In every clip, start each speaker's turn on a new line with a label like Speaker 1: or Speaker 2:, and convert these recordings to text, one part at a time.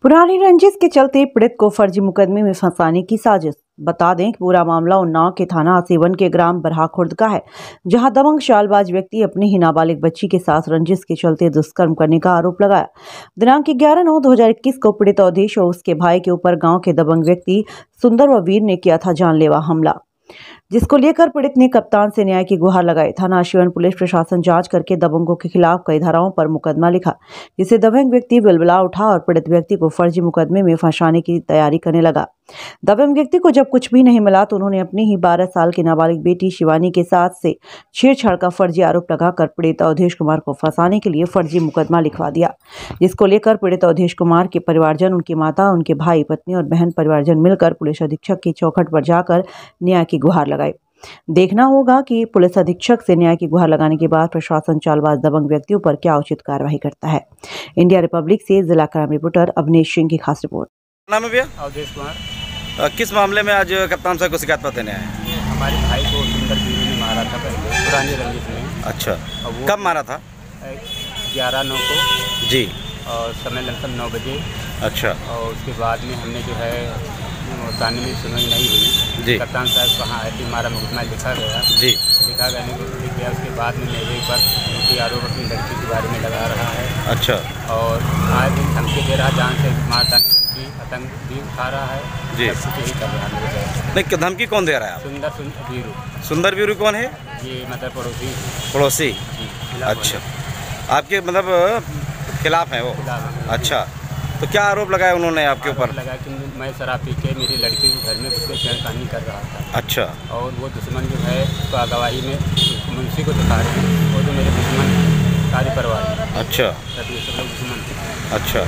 Speaker 1: पुरानी रंजिश के चलते पीड़ित को फर्जी मुकदमे में फंसाने की साजिश। बता दें कि पूरा मामला उन्नाव के थाना आसीवन के ग्राम बरहा खुर्द का है, जहां दबंग शालबाज व्यक्ति अपनी ही नाबालिग बच्ची के साथ रंजिश के चलते दुष्कर्म करने का आरोप लगाया। दिनांक 11/9/2021 को पीड़ित अवधेश और उसके भाई के ऊपर गांव के दबंग व्यक्ति सुंदर व वीर ने किया था जानलेवा हमला, जिसको लेकर पीड़ित ने कप्तान से न्याय की गुहार लगाई। थाना आसीवन पुलिस प्रशासन जांच करके दबंगों के खिलाफ कई धाराओं पर मुकदमा लिखा, जिससे दबंग व्यक्ति बिलबिला उठा और पीड़ित व्यक्ति को फर्जी मुकदमे में फंसाने की तैयारी करने लगा। दबंग व्यक्ति को जब कुछ भी नहीं मिला तो उन्होंने अपनी ही 12 साल की नाबालिग बेटी शिवानी के साथ से छेड़छाड़ का फर्जी आरोप लगाकर पीड़ित अवधेश कुमार को फंसाने के लिए फर्जी मुकदमा लिखवा दिया, जिसको लेकर पीड़ित अवधेश कुमार के परिवारजन, उनकी माता, उनके भाई, पत्नी और बहन परिवारजन मिलकर पुलिस अधीक्षक की चौखट पर जाकर न्याय की गुहार लगाई। देखना होगा कि पुलिस अधीक्षक से न्याय की गुहार लगाने के बाद प्रशासन चालबाज दबंग व्यक्तियों पर क्या उचित कार्रवाई करता है। इंडिया रिपब्लिक से जिला क्राइम रिपोर्टर अवनीश सिंह की खास रिपोर्ट।
Speaker 2: नाम है भैया?
Speaker 3: अवधेश कुमार।
Speaker 2: किस मामले में आज कप्तान साहब को शिकायत पत्र देने आए?
Speaker 3: हमारे भाई को सुंदर वीरू ने मारा था पहले, पुरानी रंजिश में।
Speaker 2: अच्छा, कब मारा था?
Speaker 3: 11/9 को
Speaker 2: जी,
Speaker 3: और समय लगभग 9 बजे।
Speaker 2: अच्छा,
Speaker 3: और उसके बाद में हमने जो है थाने में सुनवाई नहीं हुई
Speaker 2: जी।
Speaker 3: कप्तान साहब कहाँ है कि हमारा मुकदमा लिखा गया
Speaker 2: जी,
Speaker 3: लिखा गया को लिख गया। उसके बाद में मेरे पर उनकी आरोप अपनी लड़की के बारे में लगा रहा है।
Speaker 2: अच्छा,
Speaker 3: और आज दिन धमकी दे रहा, जान से मारता की आतंक भी उठा रहा है
Speaker 2: जी।
Speaker 3: यही कर रहा है।
Speaker 2: नहीं, धमकी कौन दे रहा है?
Speaker 3: सुंदर वीरू।
Speaker 2: सुंदर वीरू कौन है?
Speaker 3: ये मतलब पड़ोसी।
Speaker 2: पड़ोसी?
Speaker 3: जी।
Speaker 2: अच्छा, आपके मतलब खिलाफ है वो? अच्छा, तो क्या आरोप लगाया उन्होंने आपके ऊपर?
Speaker 3: लगा कि मैं शराब पी के मेरी लड़की को घर में घुस के छेड़खानी कर रहा था।
Speaker 2: अच्छा,
Speaker 3: और वो दुश्मन जो है तो गवाही में मुंशी को दिखा रहे हैं, वो तो मेरे दुश्मन सारी परिवार।
Speaker 2: अच्छा,
Speaker 3: सब लोग दुश्मन।
Speaker 2: अच्छा,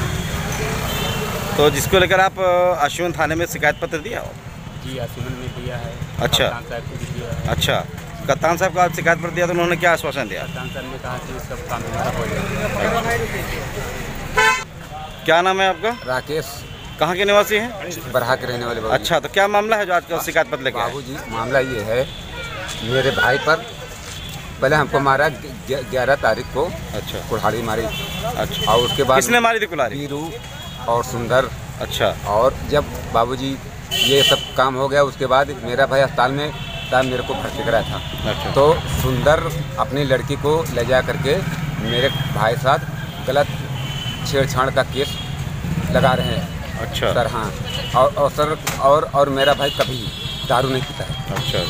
Speaker 2: तो जिसको लेकर आप आसीवन थाने में शिकायत पत्र दिया हो?
Speaker 3: जी, आसीवन में दिया है।
Speaker 2: अच्छा,
Speaker 3: कप्तान साहब को भी दिया है।
Speaker 2: अच्छा, कप्तान साहब को आप शिकायत पत्र दिया तो उन्होंने क्या आश्वासन दिया?
Speaker 3: कप्तान साहब ने कहा कि सब काम हमारा हो जाएगा।
Speaker 2: क्या नाम है आपका?
Speaker 3: राकेश।
Speaker 2: कहाँ के निवासी हैं?
Speaker 3: बरहा के रहने वाले।
Speaker 2: अच्छा, तो क्या मामला है जो आज का शिकायत पत्र लेके आए?
Speaker 3: बाबूजी, मामला ये है, मेरे भाई पर पहले हमको मारा 11 तारीख को।
Speaker 2: अच्छा,
Speaker 3: कुल्हाड़ी मारी।
Speaker 2: अच्छा,
Speaker 3: और उसके बाद
Speaker 2: किसने मारी थी कुल्हाड़ी?
Speaker 3: वीरू और सुंदर।
Speaker 2: अच्छा,
Speaker 3: और जब बाबूजी ये सब काम हो गया उसके बाद मेरा भाई अस्पताल में था, मेरे को भर्ती कराया था।
Speaker 2: अच्छा, तो
Speaker 3: सुंदर अपनी लड़की को ले जा करके मेरे भाई साथ गलत छेड़छाड़ का केस लगा रहे हैं।
Speaker 2: अच्छा
Speaker 3: सर, हाँ। और सर और मेरा भाई कभी दारू नहीं पीता है।
Speaker 2: अच्छा,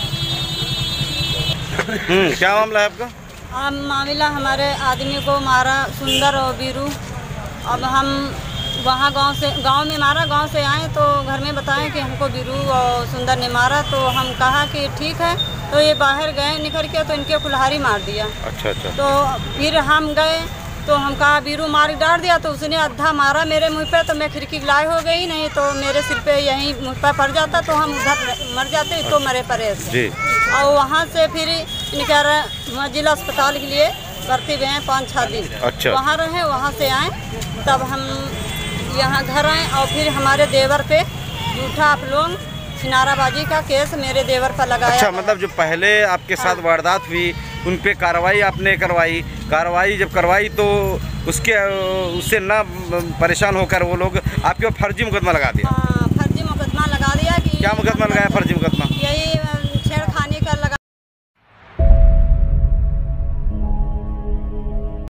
Speaker 2: क्या मामला है आपका?
Speaker 4: मामला हमारे आदमी को मारा सुंदर और वीरू। अब हम वहाँ गांव में मारा, गांव से आए तो घर में बताएं कि हमको वीरू और सुंदर ने मारा। तो हम कहा कि ठीक है, तो ये बाहर गए निकल के तो इनके कुल्हाड़ी मार दिया।
Speaker 2: अच्छा, अच्छा,
Speaker 4: तो फिर हम गए तो हम कहा वीरू मार डाल दिया, तो उसने आधा मारा मेरे मुँह पे, तो मैं खिड़की गिलाई हो गई, नहीं तो मेरे सिर पे यहीं मुँह पे पड़ जाता तो हम उधर मर जाते। तो मरे पड़े
Speaker 2: जी।
Speaker 4: और वहाँ से फिर इनका जिला अस्पताल के लिए भर्ती हुए हैं 5-6 दिन।
Speaker 2: अच्छा,
Speaker 4: वहाँ रहे, वहाँ से आए तब हम यहाँ घर आए और फिर हमारे देवर पे झूठा आप लोग छिनाराबाजी का केस मेरे देवर पर लगाया।
Speaker 2: अच्छा, मतलब जो पहले आपके साथ वारदात हुई उन पे कार्रवाई आपने करवाई, कार्रवाई जब करवाई तो उससे ना परेशान होकर वो लोग आपके ऊपर फर्जी मुकदमा लगा दिया।
Speaker 4: हाँ, फर्जी मुकदमा लगा दिया कि
Speaker 2: क्या मुकदमा लगाया? फर्जी मुकदमा
Speaker 4: यही